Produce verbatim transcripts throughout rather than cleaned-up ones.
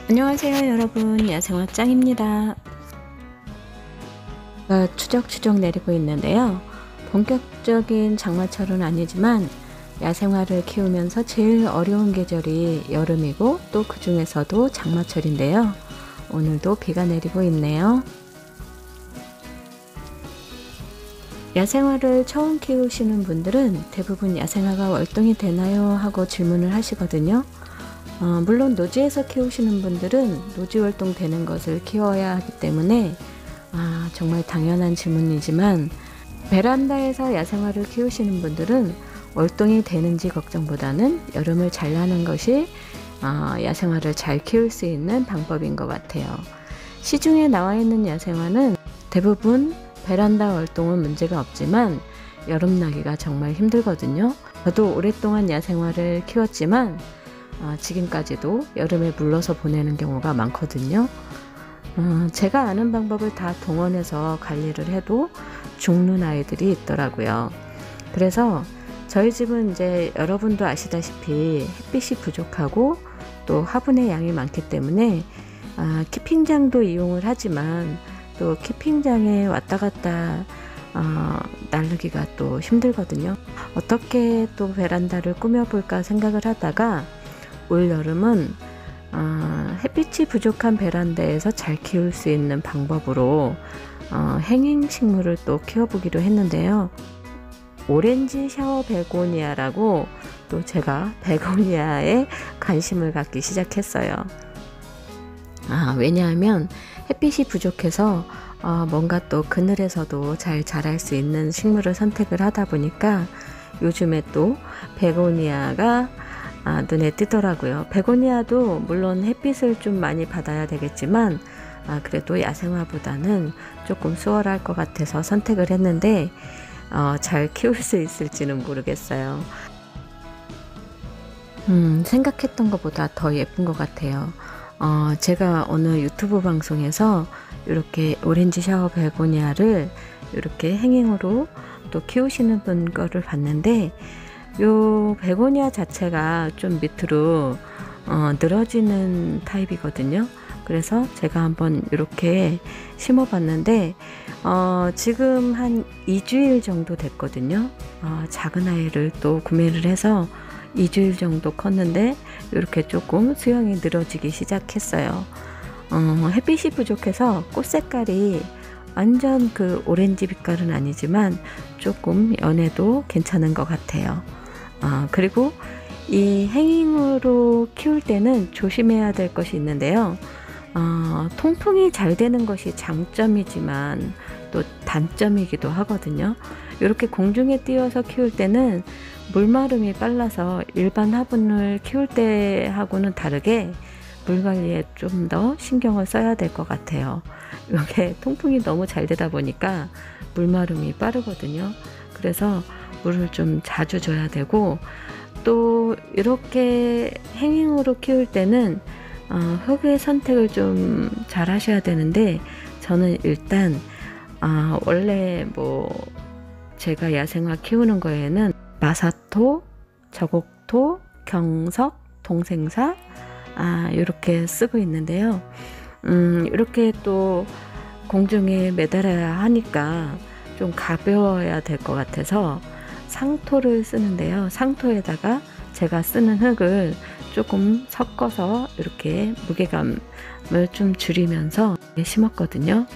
안녕하세요 여러분, 야생화 짱입니다. 어, 추적추적 내리고 있는데요. 본격적인 장마철은 아니지만 야생화를 키우면서 제일 어려운 계절이 여름이고 또 그 중에서도 장마철인데요. 오늘도 비가 내리고 있네요. 야생화를 처음 키우시는 분들은 대부분 야생화가 월동이 되나요? 하고 질문을 하시거든요. 어, 물론 노지에서 키우시는 분들은 노지 월동 되는 것을 키워야 하기 때문에 아, 정말 당연한 질문이지만 베란다에서 야생화를 키우시는 분들은 월동이 되는지 걱정보다는 여름을 잘 나는 것이 어, 야생화를 잘 키울 수 있는 방법인 것 같아요. 시중에 나와 있는 야생화는 대부분 베란다 월동은 문제가 없지만 여름 나기가 정말 힘들거든요. 저도 오랫동안 야생화를 키웠지만 어, 지금까지도 여름에 물러서 보내는 경우가 많거든요. 어, 제가 아는 방법을 다 동원해서 관리를 해도 죽는 아이들이 있더라고요. 그래서 저희 집은 이제 여러분도 아시다시피 햇빛이 부족하고 또 화분의 양이 많기 때문에 아, 키핑장도 이용을 하지만 또 키핑장에 왔다 갔다 어, 나르기가 또 힘들거든요. 어떻게 또 베란다를 꾸며볼까 생각을 하다가 올 여름은 어, 햇빛이 부족한 베란다에서 잘 키울 수 있는 방법으로 어, 행잉 식물을 또 키워보기로 했는데요. 오렌지 샤워 베고니아라고 또 제가 베고니아에 관심을 갖기 시작했어요. 아, 왜냐하면 햇빛이 부족해서 어, 뭔가 또 그늘에서도 잘 자랄 수 있는 식물을 선택을 하다 보니까 요즘에 또 베고니아가 아, 눈에 띄더라고요. 베고니아도 물론 햇빛을 좀 많이 받아야 되겠지만 아, 그래도 야생화보다는 조금 수월할 것 같아서 선택을 했는데 어, 잘 키울 수 있을지는 모르겠어요. 음, 생각했던 것보다 더 예쁜 것 같아요. 어, 제가 어느 유튜브 방송에서 이렇게 오렌지 샤워 베고니아를 이렇게 행잉으로 또 키우시는 분 거를 봤는데 요 베고니아 자체가 좀 밑으로 어, 늘어지는 타입이거든요. 그래서 제가 한번 이렇게 심어 봤는데 어, 지금 한 이 주일 정도 됐거든요. 어, 작은 아이를 또 구매를 해서 이 주일 정도 컸는데 이렇게 조금 수영이 늘어지기 시작했어요. 어, 햇빛이 부족해서 꽃 색깔이 완전 그 오렌지 빛깔은 아니지만 조금 연해도 괜찮은 것 같아요. 아, 그리고 이 행잉으로 키울 때는 조심해야 될 것이 있는데요. 어, 통풍이 잘 되는 것이 장점이지만 또 단점이기도 하거든요. 이렇게 공중에 띄워서 키울 때는 물마름이 빨라서 일반 화분을 키울 때하고는 다르게 물 관리에 좀 더 신경을 써야 될 것 같아요. 이게 통풍이 너무 잘 되다 보니까 물마름이 빠르거든요. 그래서 물을 좀 자주 줘야 되고 또 이렇게 행잉으로 키울 때는 어, 흙의 선택을 좀 잘 하셔야 되는데 저는 일단 어, 원래 뭐 제가 야생화 키우는 거에는 마사토, 저곡토, 경석, 동생사 아, 이렇게 쓰고 있는데요. 음, 이렇게 또 공중에 매달아야 하니까 좀 가벼워야 될 것 같아서 상토를 쓰는데요. 상토에다가 제가 쓰는 흙을 조금 섞어서 이렇게 무게감을 좀 줄이면서 심었거든요.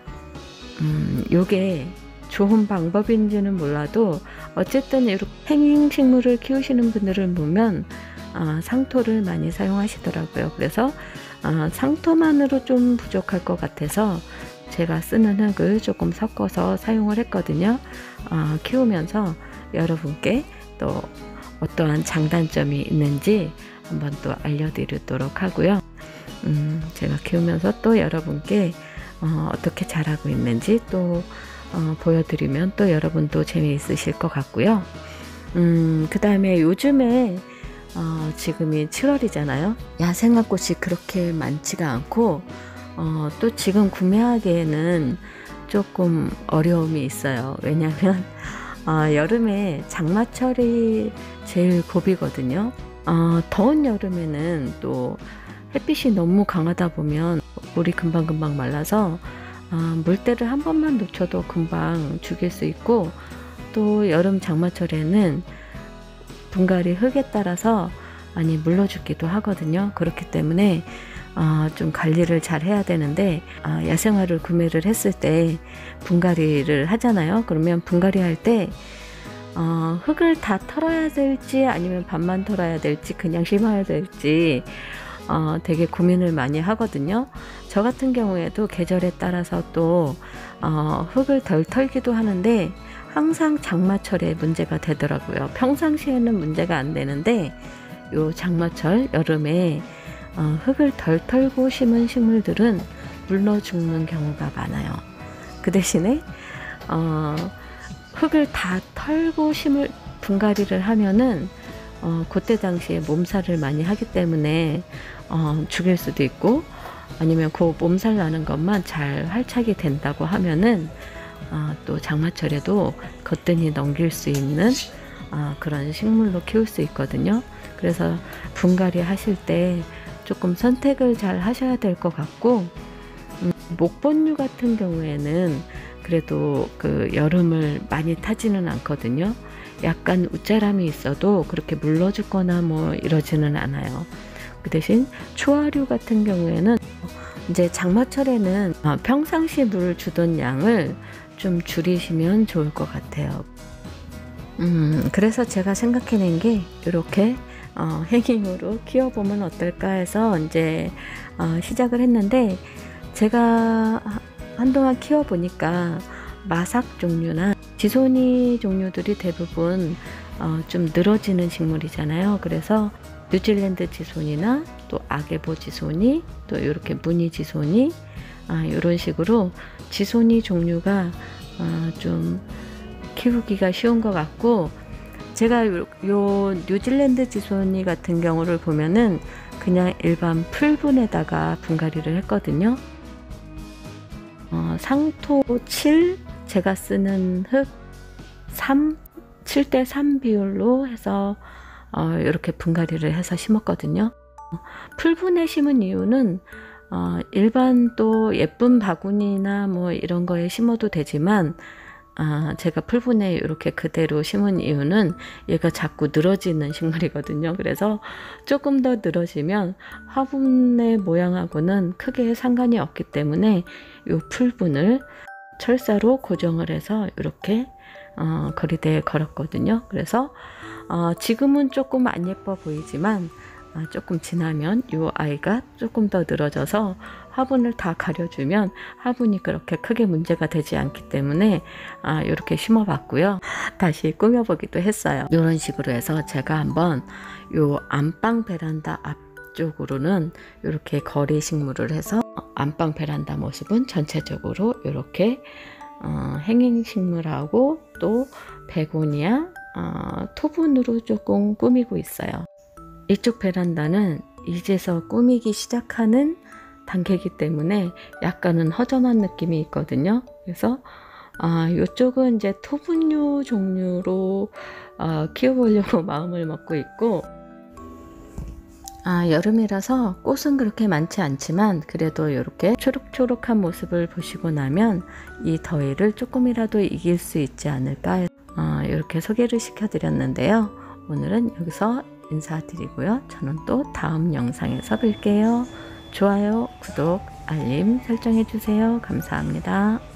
음, 요게 좋은 방법인지는 몰라도 어쨌든 이렇게 행잉 식물을 키우시는 분들을 보면 어, 상토를 많이 사용하시더라고요. 그래서 어, 상토만으로 좀 부족할 것 같아서 제가 쓰는 흙을 조금 섞어서 사용을 했거든요. 어, 키우면서 여러분께 또 어떠한 장단점이 있는지 한번 또 알려드리도록 하고요. 음, 제가 키우면서 또 여러분께 어, 어떻게 자라고 있는지 또 어, 보여드리면 또 여러분도 재미있으실 것 같고요. 음, 그 다음에 요즘에 어, 지금이 칠월이잖아요. 야생화 꽃이 그렇게 많지가 않고 어, 또 지금 구매하기에는 조금 어려움이 있어요. 왜냐하면 어, 여름에 장마철이 제일 고비거든요. 어, 더운 여름에는 또 햇빛이 너무 강하다 보면 물이 금방금방 말라서 어, 물때를 한 번만 놓쳐도 금방 죽일 수 있고, 또 여름 장마철에는 분갈이 흙에 따라서 많이 물러 죽기도 하거든요. 그렇기 때문에 어, 좀 관리를 잘 해야 되는데, 어, 야생화를 구매를 했을 때 분갈이를 하잖아요. 그러면 분갈이 할 때 어, 흙을 다 털어야 될지 아니면 반만 털어야 될지 그냥 심어야 될지 어, 되게 고민을 많이 하거든요. 저 같은 경우에도 계절에 따라서 또 어, 흙을 덜 털기도 하는데 항상 장마철에 문제가 되더라고요. 평상시에는 문제가 안 되는데 요 장마철 여름에 어, 흙을 덜 털고 심은 식물들은 물러 죽는 경우가 많아요. 그 대신에 어, 흙을 다 털고 심을 분갈이를 하면은 어, 그때 당시에 몸살을 많이 하기 때문에 어, 죽일 수도 있고, 아니면 그 몸살 나는 것만 잘 활착이 된다고 하면은 어, 또 장마철에도 거뜬히 넘길 수 있는 어, 그런 식물로 키울 수 있거든요. 그래서 분갈이 하실 때 조금 선택을 잘 하셔야 될 것 같고, 음, 목본류 같은 경우에는 그래도 그 여름을 많이 타지는 않거든요. 약간 웃자람이 있어도 그렇게 물러 죽거나 뭐 이러지는 않아요. 그 대신 초하류 같은 경우에는 이제 장마철에는 평상시 물 주던 양을 좀 줄이시면 좋을 것 같아요. 음, 그래서 제가 생각해낸 게 이렇게 어, 행잉으로 키워보면 어떨까 해서 이제 어, 시작을 했는데, 제가 한동안 키워보니까 마삭 종류나 지소니 종류들이 대부분 어, 좀 늘어지는 식물이잖아요. 그래서 뉴질랜드 지소니나 또 아게보 지소니, 또 이렇게 무늬 지소니, 아, 이런 식으로 지소니 종류가 어, 좀 키우기가 쉬운 것 같고, 제가 요, 요 뉴질랜드 지소니 같은 경우를 보면은 그냥 일반 풀분에다가 분갈이를 했거든요. 어, 상토 칠, 제가 쓰는 흙 삼, 칠 대 삼 비율로 해서 어, 이렇게 분갈이를 해서 심었거든요. 풀분에 심은 이유는 어, 일반 또 예쁜 바구니나 뭐 이런 거에 심어도 되지만, 아, 제가 풀분에 이렇게 그대로 심은 이유는 얘가 자꾸 늘어지는 식물이거든요. 그래서 조금 더 늘어지면 화분의 모양하고는 크게 상관이 없기 때문에 이 풀분을 철사로 고정을 해서 이렇게 어, 거리대에 걸었거든요. 그래서 어, 지금은 조금 안 예뻐 보이지만 어, 조금 지나면 이 아이가 조금 더 늘어져서 화분을 다 가려주면 화분이 그렇게 크게 문제가 되지 않기 때문에 아, 이렇게 심어봤고요. 다시 꾸며보기도 했어요. 이런 식으로 해서 제가 한번 요 안방 베란다 앞쪽으로는 이렇게 거리 식물을 해서 안방 베란다 모습은 전체적으로 이렇게 어, 행잉 식물하고 또 베고니아 어, 토분으로 조금 꾸미고 있어요. 이쪽 베란다는 이제서 꾸미기 시작하는 단계이기 때문에 약간은 허전한 느낌이 있거든요. 그래서 아, 이쪽은 이제 토분류 종류로 어, 키워보려고 마음을 먹고 있고, 아, 여름이라서 꽃은 그렇게 많지 않지만 그래도 이렇게 초록초록한 모습을 보시고 나면 이 더위를 조금이라도 이길 수 있지 않을까 어, 이렇게 소개를 시켜드렸는데요. 오늘은 여기서 인사드리고요. 저는 또 다음 영상에서 뵐게요. 좋아요, 구독, 알림 설정해 주세요. 감사합니다.